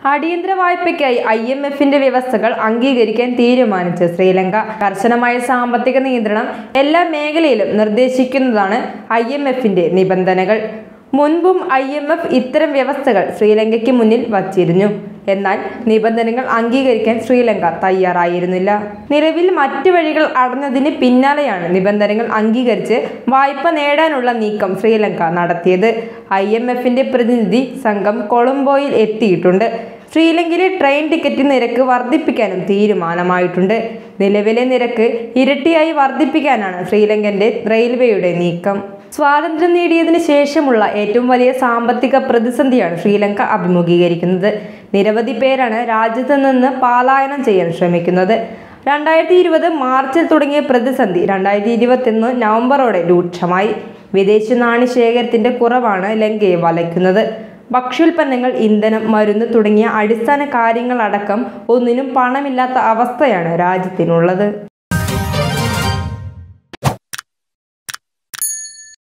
അടിയന്തര വായ്പയ്ക്കായി IMFന്റെ വ്യവസ്ഥകൾ അംഗീകരിക്കാൻ തീരുമാനിച്ച് ശ്രീലങ്ക. കർശനമായ സാമ്പത്തിക നിയന്ത്രണം എല്ലാ മേഖലയിലും നിർദ്ദേശിക്കുന്നതാണ് IMFന്റെ നിബന്ധനകൾ. മുൻപും IMF ഇത്തരം വ്യവസ്ഥകൾ ശ്രീലങ്കയ്ക്ക് മുന്നിൽ വച്ചിരുന്നു. എന്നാൽ നിബന്ധനകൾ അംഗീകരിക്കാൻ ശ്രീലങ്ക തയ്യാറായിരുന്നില്ല. നിലവിൽ മറ്റ് വഴികൾ അടഞ്ഞതിന് പിന്നാലെയാണ് നിബന്ധനകൾ അംഗീകരിച്ച് വായ്പ നേടാനുള്ള നീക്കം ശ്രീലങ്ക നടത്തിയത്. IMFന്റെ പ്രതിനിധി സംഘം കൊളംബോയിൽ എത്തിയിട്ടുണ്ട്. ശ്രീലങ്കയിലെ ട്രെയിൻ ടിക്കറ്റ് നിരക്ക് വർദ്ധിപ്പിക്കാനും തീരുമാനമായിട്ടുണ്ട്. നിലവിലെ നിരക്ക് ഇരട്ടിയായി വർദ്ധിപ്പിക്കാനാണ് ശ്രീലങ്കൻ്റെ റെയിൽവേയുടെ നീക്കം. സ്വാതന്ത്ര്യം നേടിയതിനു ശേഷമുള്ള ഏറ്റവും വലിയ സാമ്പത്തിക പ്രതിസന്ധിയാണ് ശ്രീലങ്ക അഭിമുഖീകരിക്കുന്നത്. നിരവധി പേരാണ് രാജ്യത്ത് നിന്ന് പലായനം ചെയ്യാൻ ശ്രമിക്കുന്നത്. 2020 മാർച്ചിൽ തുടങ്ങിയ പ്രതിസന്ധി 2021 നവംബറോടെ രൂക്ഷമായി. വിദേശ നാണ്യ ശേഖരത്തിന്റെ കുറവാണ് ലങ്കയെ വലയ്ക്കുന്നത്. ഭക്ഷ്യോൽപ്പന്നങ്ങൾ, ഇന്ധനം, മരുന്ന് തുടങ്ങിയ അടിസ്ഥാന കാര്യങ്ങളടക്കം ഒന്നിനും പണമില്ലാത്ത അവസ്ഥയാണ് രാജ്യത്തിനുള്ളത്.